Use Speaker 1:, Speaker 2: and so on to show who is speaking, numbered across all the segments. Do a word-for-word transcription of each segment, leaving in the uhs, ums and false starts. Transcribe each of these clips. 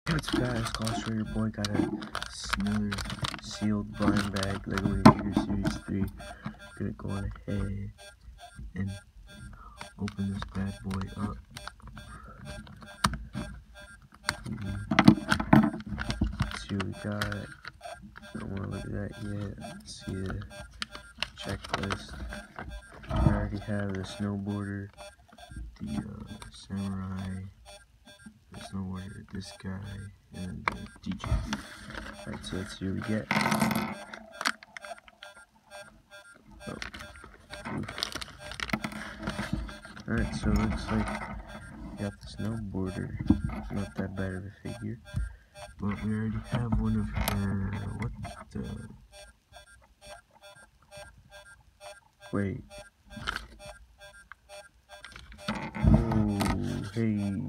Speaker 1: What's guys, Call your boy got a another sealed blind bag Lego Figure Series three. Gonna go on ahead and open this bad boy up. Let's see what we got. Don't wanna look at that yet. Let's see the checklist. I already have the snowboarder, the uh, samurai, the snowboarder, this guy, and the D J. Alright, so let's see what we get. Oh. Alright, so it looks like we got the snowboarder. Not that bad of a figure. But we already have one of her. What the? Wait. Oh, hey.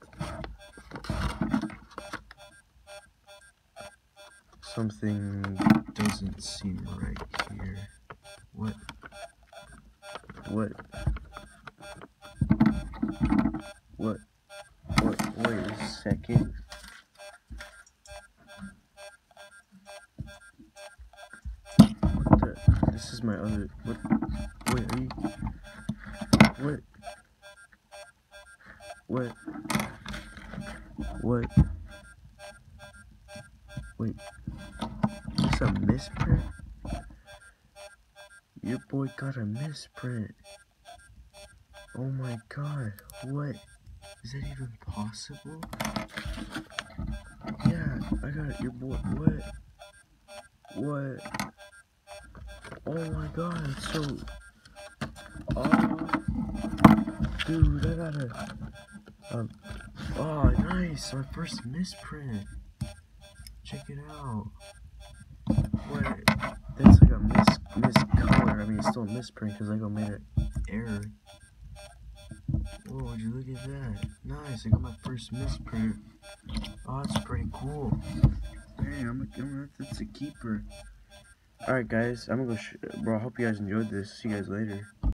Speaker 1: Something doesn't seem right here. What? What? What? What? Wait a second. What the? This is my other. What? Wait, are you? What? What? What? Wait. Is this a misprint? Your boy got a misprint. Oh my god. What? Is that even possible? Yeah, I got it. Your boy. What? What? Oh my god, it's so. Oh. Dude, I got a. Um. Oh, nice. My first misprint. Check it out. What? That's like a mis miscolor. I mean, it's still a misprint because Lego made an error. Whoa, would you look at that? Nice, I got my first misprint. Oh, that's pretty cool. Dang, I'm gonna, that's a keeper. Alright, guys, I'm gonna go. Sh bro, I hope you guys enjoyed this. See you guys later.